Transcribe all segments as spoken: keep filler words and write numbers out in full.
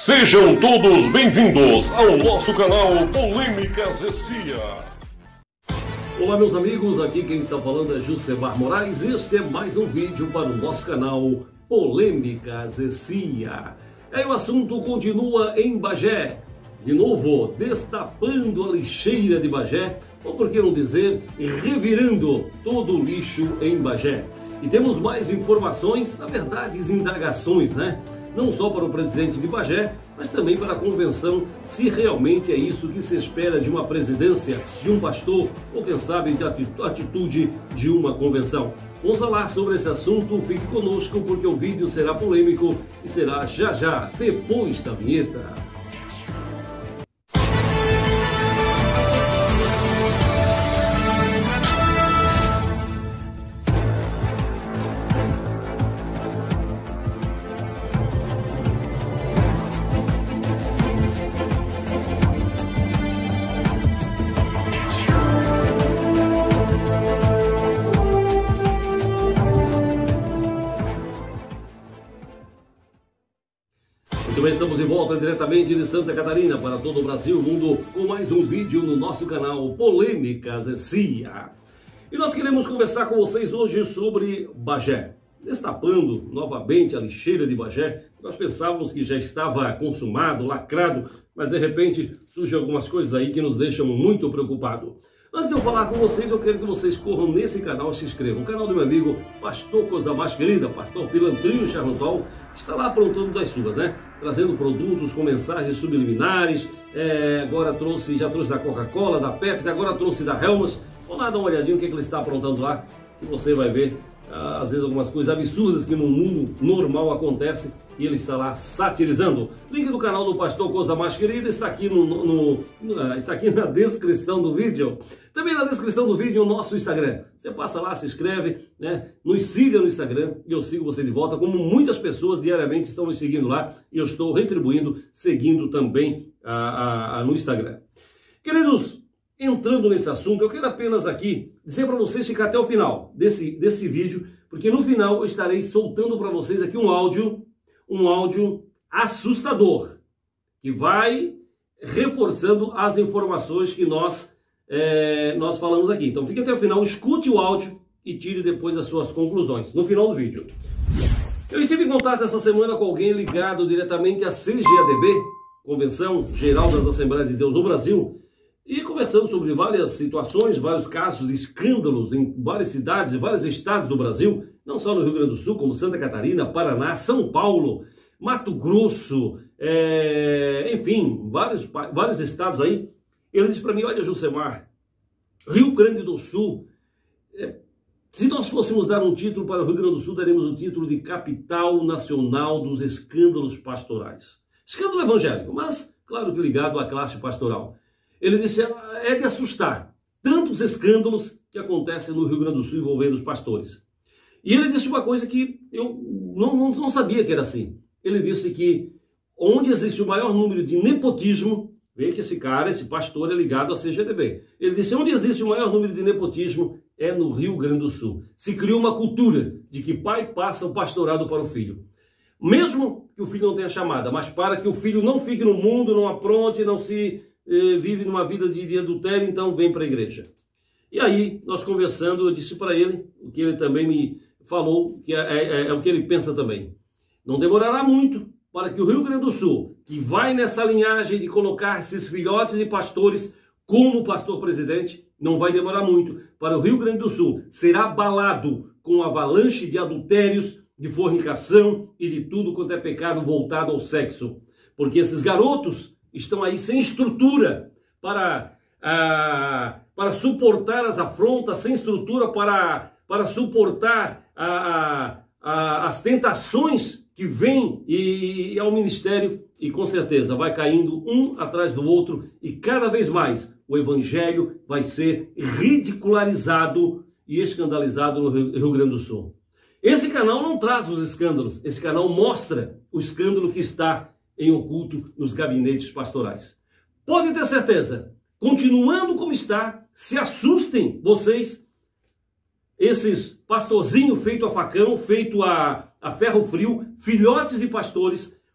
Sejam todos bem-vindos ao nosso canal Polêmicas E C I A. Olá meus amigos, aqui quem está falando é Jusemar Moraes e este é mais um vídeo para o nosso canal Polêmicas E C I A. É, o assunto continua em Bagé, de novo destapando a lixeira de Bagé, ou por que não dizer, revirando todo o lixo em Bagé. E temos mais informações, na verdade indagações, né? Não só para o presidente de Bagé, mas também para a convenção, se realmente é isso que se espera de uma presidência, de um pastor, ou quem sabe de atitude de uma convenção. Vamos falar sobre esse assunto, fique conosco porque o vídeo será polêmico e será já já, depois da vinheta. Muito bem, estamos de volta diretamente de Santa Catarina para todo o Brasil e o mundo com mais um vídeo no nosso canal Polêmicas E C I A. E nós queremos conversar com vocês hoje sobre Bagé. Destapando novamente a lixeira de Bagé, nós pensávamos que já estava consumado, lacrado, mas de repente surgem algumas coisas aí que nos deixam muito preocupados. Antes de eu falar com vocês, eu quero que vocês corram nesse canal e se inscrevam. O canal do meu amigo Pastor Coisa Mais Querida, Pastor Pilantrinho Charnotol, que está lá aprontando das suas, né? Trazendo produtos com mensagens subliminares. É, agora trouxe, já trouxe da Coca-Cola, da Pepsi, agora trouxe da Helmas. Vamos lá dar uma olhadinha no que, é que ele está aprontando lá, que você vai ver, às vezes, algumas coisas absurdas que no mundo normal acontecem e ele está lá satirizando. Link do canal do Pastor Coisa Mais Querida está aqui, no, no, no, está aqui na descrição do vídeo. Também na descrição do vídeo o nosso Instagram. Você passa lá, se inscreve, né? Nos siga no Instagram e eu sigo você de volta, como muitas pessoas diariamente estão nos seguindo lá e eu estou retribuindo, seguindo também a, a, a, no Instagram. Queridos, entrando nesse assunto, eu quero apenas aqui dizer para vocês ficar até o final desse, desse vídeo, porque no final eu estarei soltando para vocês aqui um áudio, um áudio assustador, que vai reforçando as informações que nós, é, nós falamos aqui. Então fique até o final, escute o áudio e tire depois as suas conclusões, no final do vídeo. Eu estive em contato essa semana com alguém ligado diretamente à C G A D B, Convenção Geral das Assembleias de Deus no Brasil, e conversando sobre várias situações, vários casos, escândalos em várias cidades e vários estados do Brasil, não só no Rio Grande do Sul, como Santa Catarina, Paraná, São Paulo, Mato Grosso, é, enfim, vários, vários estados aí. Ele disse para mim, olha, Jusemar, Rio Grande do Sul, é, se nós fôssemos dar um título para o Rio Grande do Sul, daremos o título de capital nacional dos escândalos pastorais. Escândalo evangélico, mas claro que ligado à classe pastoral. Ele disse, é de assustar tantos escândalos que acontecem no Rio Grande do Sul envolvendo os pastores. E ele disse uma coisa que eu não, não, não sabia que era assim. Ele disse que onde existe o maior número de nepotismo, veja que esse cara, esse pastor é ligado à C G D B. Ele disse, onde existe o maior número de nepotismo é no Rio Grande do Sul. Se criou uma cultura de que pai passa o pastorado para o filho. Mesmo que o filho não tenha chamada, mas para que o filho não fique no mundo, não apronte, não se... vive numa vida de, de adultério, então vem para a igreja. E aí, nós conversando, eu disse para ele, o que ele também me falou, que é, é, é o que ele pensa também. Não demorará muito para que o Rio Grande do Sul, que vai nessa linhagem de colocar esses filhotes de pastores como pastor presidente, não vai demorar muito para o Rio Grande do Sul ser abalado com avalanche de adultérios, de fornicação e de tudo quanto é pecado voltado ao sexo. Porque esses garotos estão aí sem estrutura para, ah, para suportar as afrontas, sem estrutura para, para suportar a, a, as tentações que vêm e, e ao ministério, e com certeza vai caindo um atrás do outro, e cada vez mais o evangelho vai ser ridicularizado e escandalizado no Rio, Rio Grande do Sul. Esse canal não traz os escândalos, esse canal mostra o escândalo que está em oculto nos gabinetes pastorais. Pode ter certeza, continuando como está, se assustem vocês, esses pastorzinhos feito a facão, feito a, a ferro frio, filhotes de pastores,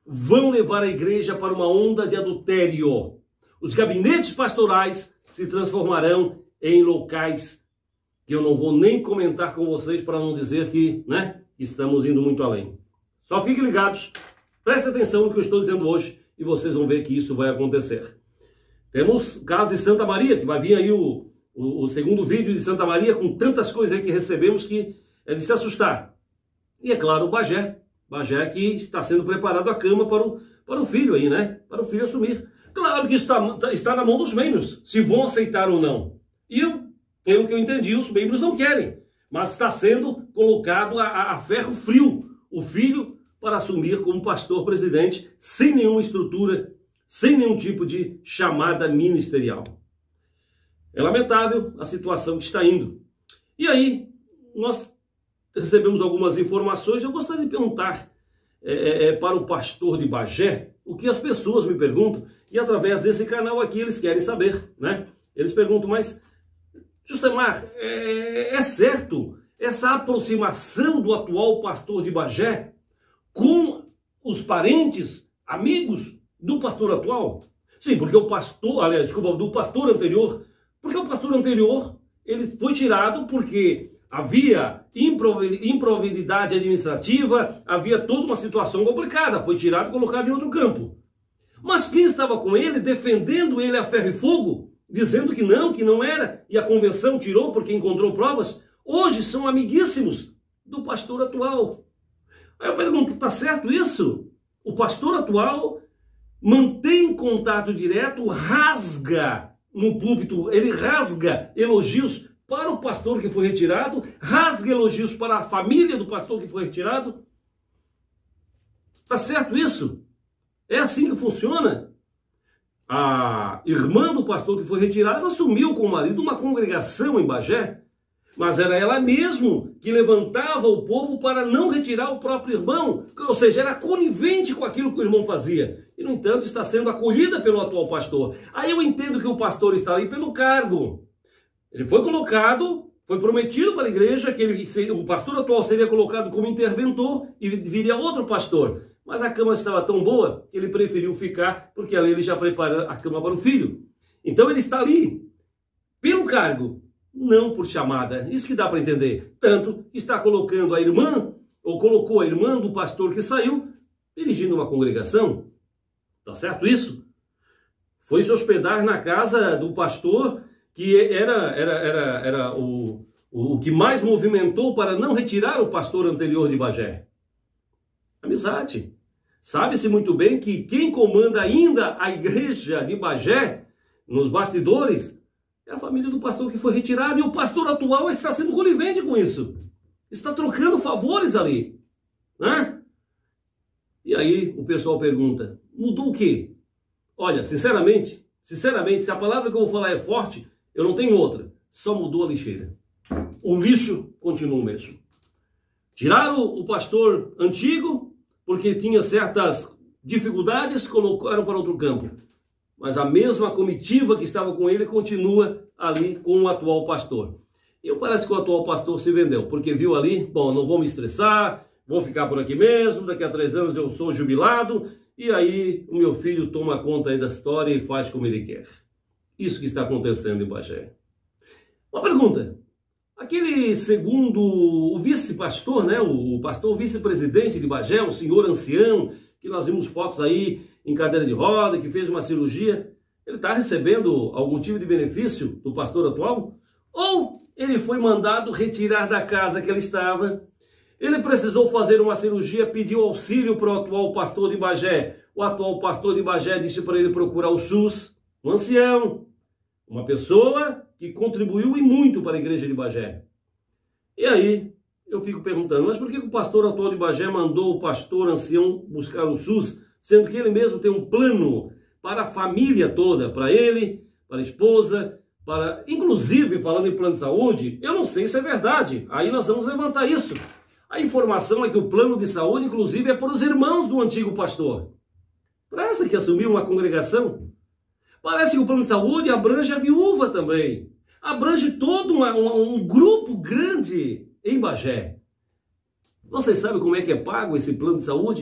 vão levar a igreja para uma onda de adultério. Os gabinetes pastorais se transformarão em locais que eu não vou nem comentar com vocês para não dizer que, né, estamos indo muito além. Só fiquem ligados, prestem atenção no que eu estou dizendo hoje e vocês vão ver que isso vai acontecer. Temos o caso de Santa Maria, que vai vir aí o, o, o segundo vídeo de Santa Maria, com tantas coisas aí que recebemos que é de se assustar. E é claro, o Bagé. Bagé que está sendo preparado a cama para o, para o filho aí, né? Para o filho assumir. Claro que isso está, está na mão dos membros, se vão aceitar ou não. E eu, pelo que eu entendi, os membros não querem. Mas está sendo colocado a, a, a ferro frio o filho para assumir como pastor presidente, sem nenhuma estrutura, sem nenhum tipo de chamada ministerial. É lamentável a situação que está indo. E aí, nós recebemos algumas informações. Eu gostaria de perguntar é, é, para o pastor de Bagé o que as pessoas me perguntam, e através desse canal aqui eles querem saber, né? Eles perguntam, mas, Josemar, é, é certo essa aproximação do atual pastor de Bagé com os parentes, amigos do pastor atual? Sim, porque o pastor, aliás, desculpa, do pastor anterior, porque o pastor anterior, ele foi tirado porque havia improbabilidade administrativa, havia toda uma situação complicada, foi tirado e colocado em outro campo. Mas quem estava com ele, defendendo ele a ferro e fogo, dizendo que não, que não era, e a convenção tirou porque encontrou provas, hoje são amiguíssimos do pastor atual. Aí eu pergunto, está certo isso? O pastor atual mantém contato direto, rasga no púlpito, ele rasga elogios para o pastor que foi retirado, rasga elogios para a família do pastor que foi retirado. Está certo isso? É assim que funciona? A irmã do pastor que foi retirado assumiu com o marido uma congregação em Bagé, mas era ela mesmo que levantava o povo para não retirar o próprio irmão, ou seja, era conivente com aquilo que o irmão fazia. E, no entanto, está sendo acolhida pelo atual pastor. Aí eu entendo que o pastor está ali pelo cargo. Ele foi colocado, foi prometido para a igreja que ele, o pastor atual seria colocado como interventor e viria outro pastor. Mas a cama estava tão boa que ele preferiu ficar, porque ali ele já prepara a cama para o filho. Então ele está ali pelo cargo, não por chamada. Isso que dá para entender. Tanto que está colocando a irmã, ou colocou a irmã do pastor que saiu, dirigindo uma congregação. Tá certo isso? Foi se hospedar na casa do pastor, que era, era, era, era o, o que mais movimentou para não retirar o pastor anterior de Bagé. Amizade. Sabe-se muito bem que quem comanda ainda a igreja de Bagé, nos bastidores, é a família do pastor que foi retirado, e o pastor atual está sendo conivente com isso. Está trocando favores ali, né? E aí o pessoal pergunta, mudou o quê? Olha, sinceramente, sinceramente, se a palavra que eu vou falar é forte, eu não tenho outra. Só mudou a lixeira. O lixo continua o mesmo. Tiraram o pastor antigo, porque tinha certas dificuldades, colocaram para outro campo. Mas a mesma comitiva que estava com ele continua ali com o atual pastor. E parece que o atual pastor se vendeu, porque viu ali, bom, não vou me estressar, vou ficar por aqui mesmo, daqui a três anos eu sou jubilado, e aí o meu filho toma conta aí da história e faz como ele quer. Isso que está acontecendo em Bagé. Uma pergunta. Aquele segundo, o vice-pastor, né, o pastor vice-presidente de Bagé, um senhor ancião, que nós vimos fotos aí em cadeira de roda, que fez uma cirurgia, ele está recebendo algum tipo de benefício do pastor atual? Ou ele foi mandado retirar da casa que ele estava? Ele precisou fazer uma cirurgia, pediu auxílio para o atual pastor de Bagé. O atual pastor de Bagé disse para ele procurar o SUS, um ancião, uma pessoa que contribuiu e muito para a igreja de Bagé. E aí, eu fico perguntando, mas por que o pastor atual de Bagé mandou o pastor ancião buscar o SUS, sendo que ele mesmo tem um plano para a família toda, para ele, para a esposa, para, inclusive, falando em plano de saúde, eu não sei se é verdade, aí nós vamos levantar isso. A informação é que o plano de saúde, inclusive, é para os irmãos do antigo pastor. Para essa que assumiu uma congregação. Parece que o plano de saúde abrange a viúva também. Abrange todo uma, um, um grupo grande em Bagé. Vocês sabem como é que é pago esse plano de saúde? Com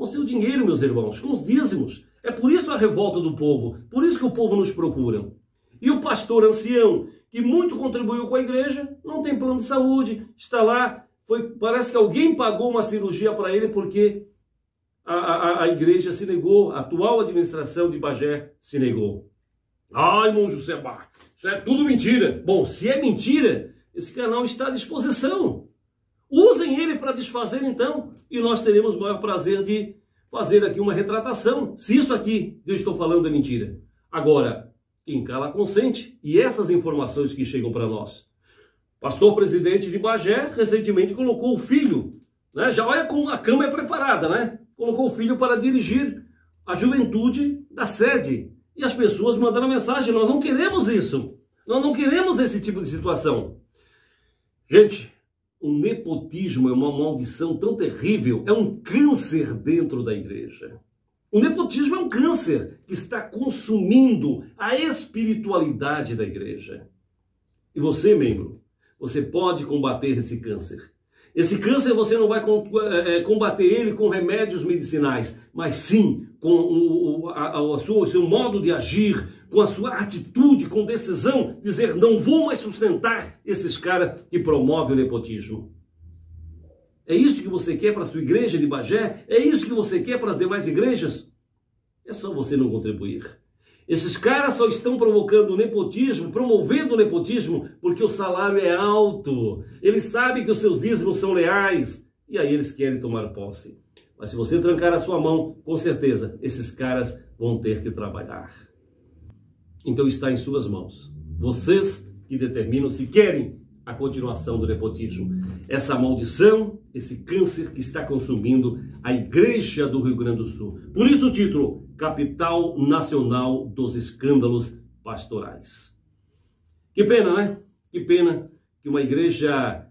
com seu dinheiro, meus irmãos, com os dízimos. É por isso a revolta do povo, por isso que o povo nos procura. E o pastor ancião, que muito contribuiu com a igreja, não tem plano de saúde, está lá, foi, parece que alguém pagou uma cirurgia para ele porque a, a, a igreja se negou, a atual administração de Bagé se negou. Ai, irmão Josemar, isso é tudo mentira. Bom, se é mentira, esse canal está à disposição. Usem ele para desfazer então, e nós teremos o maior prazer de fazer aqui uma retratação, se isso aqui que eu estou falando é mentira. Agora, quem cala consente, e essas informações que chegam para nós. Pastor presidente de Bagé recentemente colocou o filho, né? Já olha como a cama é preparada, né? Colocou o filho para dirigir a juventude da sede. E as pessoas mandaram mensagem, nós não queremos isso. Nós não queremos esse tipo de situação. Gente, o nepotismo é uma maldição tão terrível, é um câncer dentro da igreja. O nepotismo é um câncer que está consumindo a espiritualidade da igreja. E você, membro, você pode combater esse câncer. Esse câncer você não vai combater ele com remédios medicinais, mas sim com o, a, a sua, o seu modo de agir, com a sua atitude, com decisão, dizer não vou mais sustentar esses caras que promovem o nepotismo. É isso que você quer para a sua igreja de Bagé? É isso que você quer para as demais igrejas? É só você não contribuir. Esses caras só estão provocando o nepotismo, promovendo o nepotismo, porque o salário é alto. Eles sabem que os seus dízimos são leais. E aí eles querem tomar posse. Mas se você trancar a sua mão, com certeza, esses caras vão ter que trabalhar. Então está em suas mãos. Vocês que determinam se querem a continuação do nepotismo. Essa maldição, esse câncer que está consumindo a igreja do Rio Grande do Sul. Por isso o título, Capital Nacional dos Escândalos Pastorais. Que pena, né? Que pena que uma igreja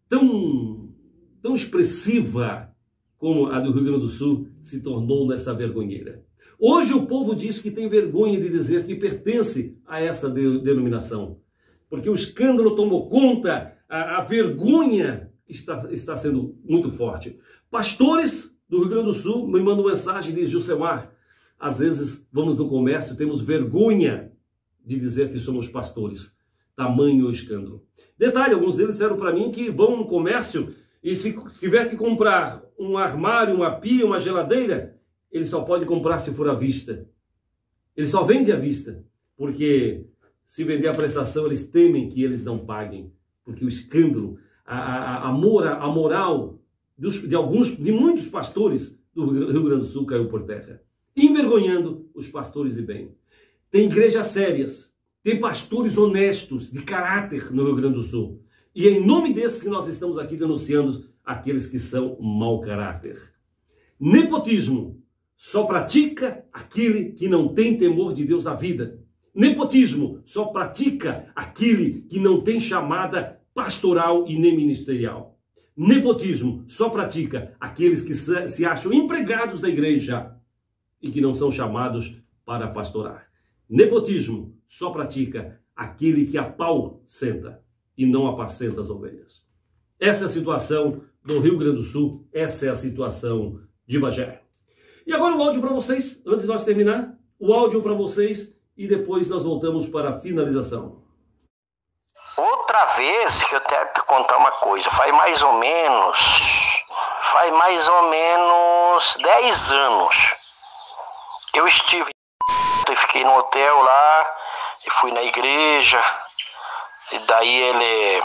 tão, tão expressiva como a do Rio Grande do Sul se tornou nessa vergonheira. Hoje o povo diz que tem vergonha de dizer que pertence a essa de, denominação. Porque o escândalo tomou conta, a, a vergonha está, está sendo muito forte. Pastores do Rio Grande do Sul me mandam mensagem, diz Josemar, às vezes vamos no comércio, temos vergonha de dizer que somos pastores. Tamanho o escândalo. Detalhe, alguns deles disseram para mim que vão no comércio e se tiver que comprar um armário, uma pia, uma geladeira, ele só pode comprar se for à vista. Ele só vende à vista, porque se vender a prestação, eles temem que eles não paguem, porque o escândalo, a, a, a, mora, a moral dos, de alguns, de muitos pastores do Rio Grande do Sul caiu por terra, envergonhando os pastores de bem. Tem igrejas sérias, tem pastores honestos, de caráter no Rio Grande do Sul. E é em nome desses que nós estamos aqui denunciando aqueles que são mau caráter. Nepotismo só pratica aquele que não tem temor de Deus na vida. Nepotismo só pratica aquele que não tem chamada pastoral e nem ministerial. Nepotismo só pratica aqueles que se acham empregados da igreja e que não são chamados para pastorar. Nepotismo só pratica aquele que a pau senta e não apacenta as ovelhas. Essa é a situação do Rio Grande do Sul, essa é a situação de Bagé. E agora o áudio para vocês, antes de nós terminar, o áudio para vocês e depois nós voltamos para a finalização. Outra vez que eu tenho que contar uma coisa, faz mais ou menos, faz mais ou menos dez anos. Eu estive, eu fiquei no hotel lá, e fui na igreja, e daí ele,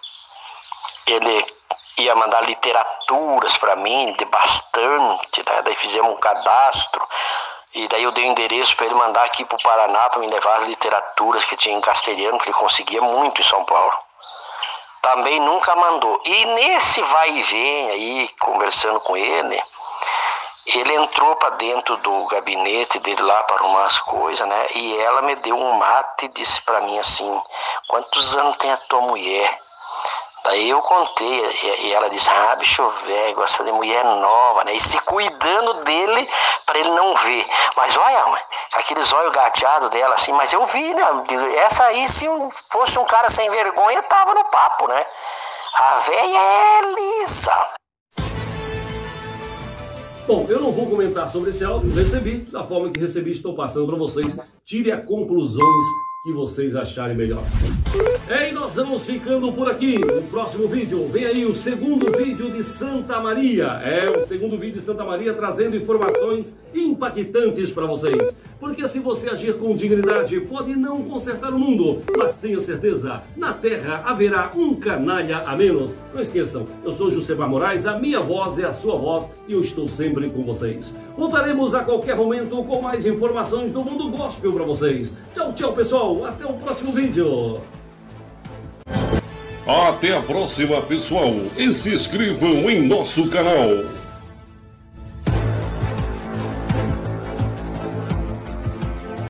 ele ia mandar literaturas para mim, de bastante, né? Daí fizemos um cadastro, e daí eu dei o endereço para ele mandar aqui para o Paraná para me levar as literaturas que tinha em castelhano, que ele conseguia muito em São Paulo. Também nunca mandou. E nesse vai e vem aí, conversando com ele, ele entrou para dentro do gabinete dele lá para arrumar as coisas, né? E ela me deu um mate e disse para mim assim, quantos anos tem a tua mulher? Daí eu contei, e ela disse, ah, bicho velho, gosta de mulher nova, né? E se cuidando dele para ele não ver. Mas olha, mãe, aqueles olhos gateados dela assim, mas eu vi, né? Essa aí, se fosse um cara sem vergonha, tava no papo, né? A velha é lisa. Bom, eu não vou comentar sobre esse áudio, recebi, da forma que recebi, estou passando para vocês. Tire as conclusões que vocês acharem melhor. E nós vamos ficando por aqui. No próximo vídeo, vem aí o segundo vídeo de Santa Maria. É, o segundo vídeo de Santa Maria trazendo informações impactantes para vocês. Porque se você agir com dignidade, pode não consertar o mundo, mas tenha certeza, na Terra haverá um canalha a menos. Não esqueçam, eu sou Josemar Moraes, a minha voz é a sua voz e eu estou sempre com vocês. Voltaremos a qualquer momento com mais informações do mundo gospel para vocês. Tchau, tchau, pessoal. Até o próximo vídeo. Até a próxima, pessoal. E se inscrevam em nosso canal.